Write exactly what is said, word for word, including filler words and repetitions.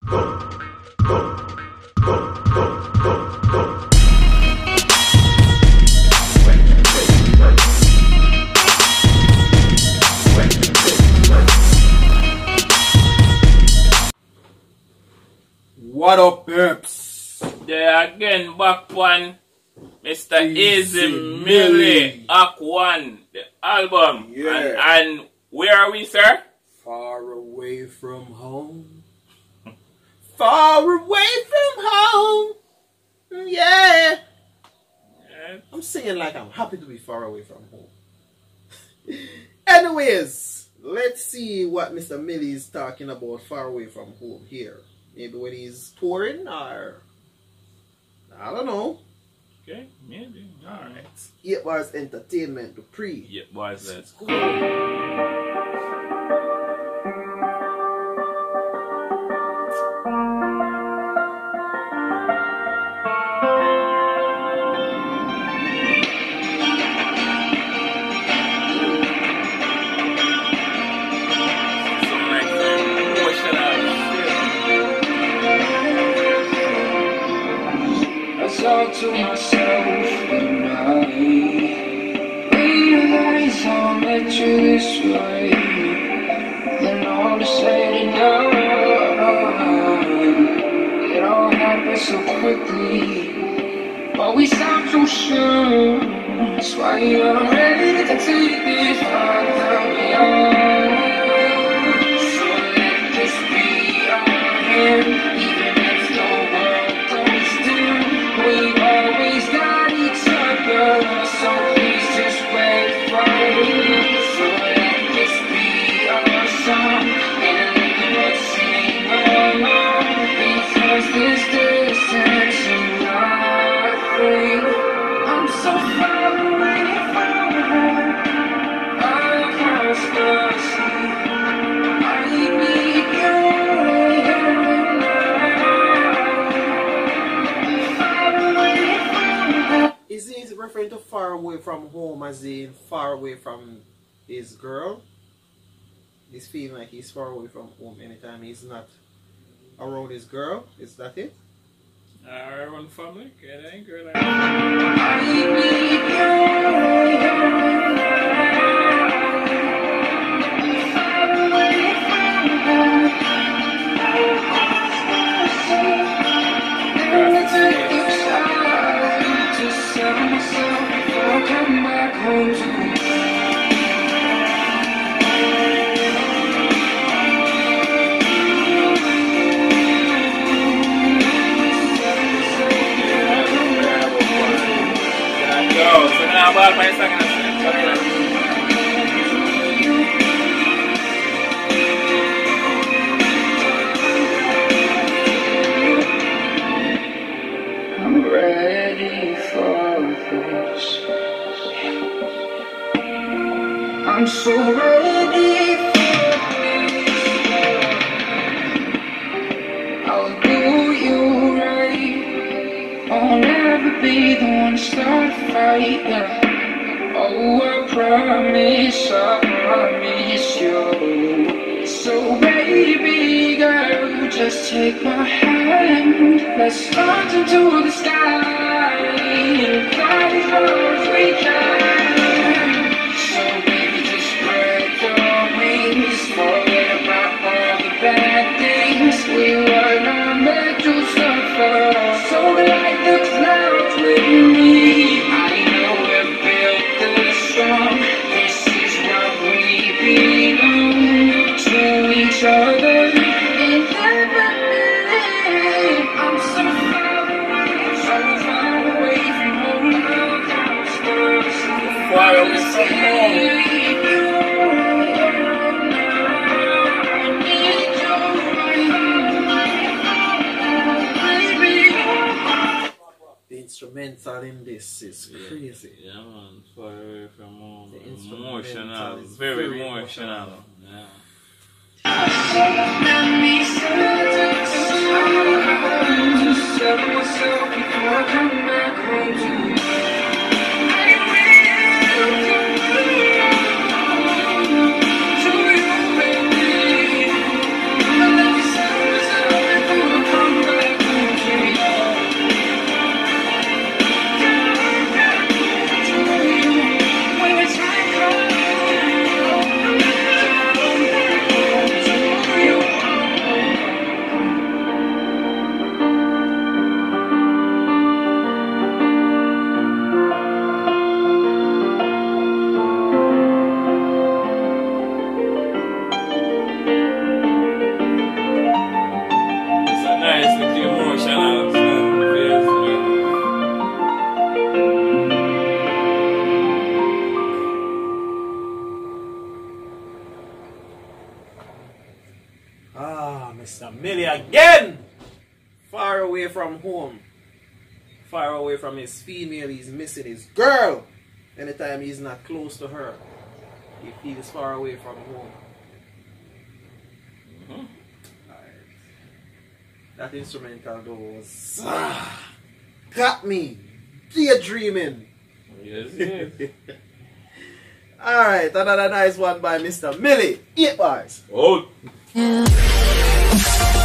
What up, Peps? There again, back one, Mister Easy Easy Millie. Millie, Act One, the album. Yeah. And, and where are we, sir? Far away from home. Far away from home. Yeah. Yeah. I'm singing like I'm happy to be far away from home. Anyways, let's see what Mister Millie is talking about far away from home here. Maybe when he's touring or I don't know. Okay, maybe. Alright. It was entertainment to pre. Yeah, boys, let's go. Talk to myself at night. Realize I met you this way. Then all is said and done, it all happened so quickly. But we stopped so soon. That's why I'm ready to take this further beyond. So let this be our end. Even if the world goes dim, we've always got each other, so please just wait for me. So let this be our song, and let's sing along, because this distance is nothing. I'm so far away from home, I can't stop seeing. I need you. Is he referring to far away from home as in far away from his girl? He's feeling like he's far away from home anytime he's not around his girl? Is that it? Our own family, get angry like Come back home to me. Yo, so now about my second sorry. I'm ready for this. I'm so ready for this. I'll do you right. I'll never be the one to start a fight. Yeah. Oh, I promise, I promise you. So baby girl, just take my hand. Let's launch into the sky and fly as far as we can. So baby, just spread your wings, forget about all the bad things. We were not meant to suffer, so like the clouds with me. I know we're built this strong. This is what we belong to each other. And never been. I'm so far away, so far away from home. I'm so Far away from home. The instrumental in this is crazy. Yeah, man, far away from home. The instrumental Emotional, is very, very emotional. emotional. Yeah. let me settle myself before I come back home to you. To you, baby. Let me settle myself before again. Far away from home. Far away from his female, he's missing his girl. Anytime he's not close to her, he feels far away from home. Mm-hmm. Alright. That instrumental though was ah, got me daydreaming. Yes, yes. Alright, another nice one by Mister Millie. Eight bars. Oh.